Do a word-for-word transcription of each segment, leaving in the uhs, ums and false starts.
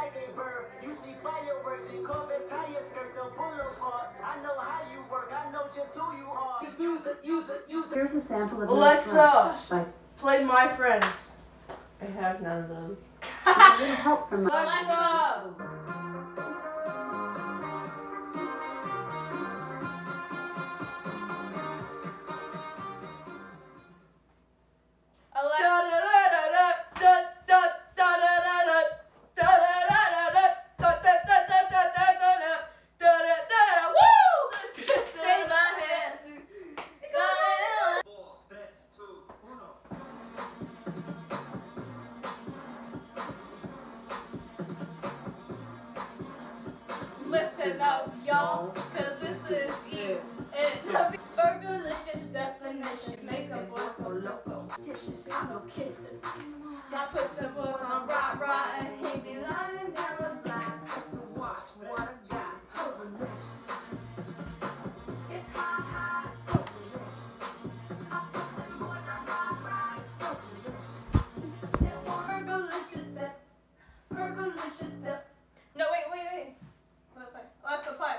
like a bird. You see fireworks in Corvette tires skirt the boulevard. I know how you work. I know just who you are. Use it, use it, use it. Here's a sample of Alexa, by play My Friends. I have none of those. a little help from my Alexa! Listen up, y'all, cause this is it. Burgerlicious definition, make a boy so loco. Tissues, got no kisses. Got put the boys on rock, rock, and he be lying down the block just to watch what I got. So delicious. It's hot, hot, so delicious. I put them boys on rock, rock, so delicious. It was burgerlicious that, burgerlicious that. No, wait, wait, wait. Let's play.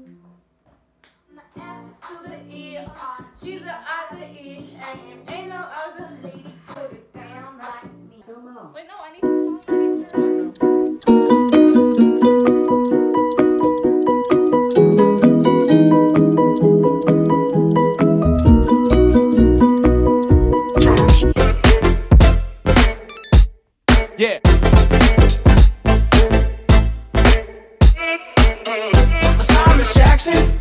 The F to the E, she's the I to the E, and ain't no other lady put it down like me. So low. Wait, no, I need to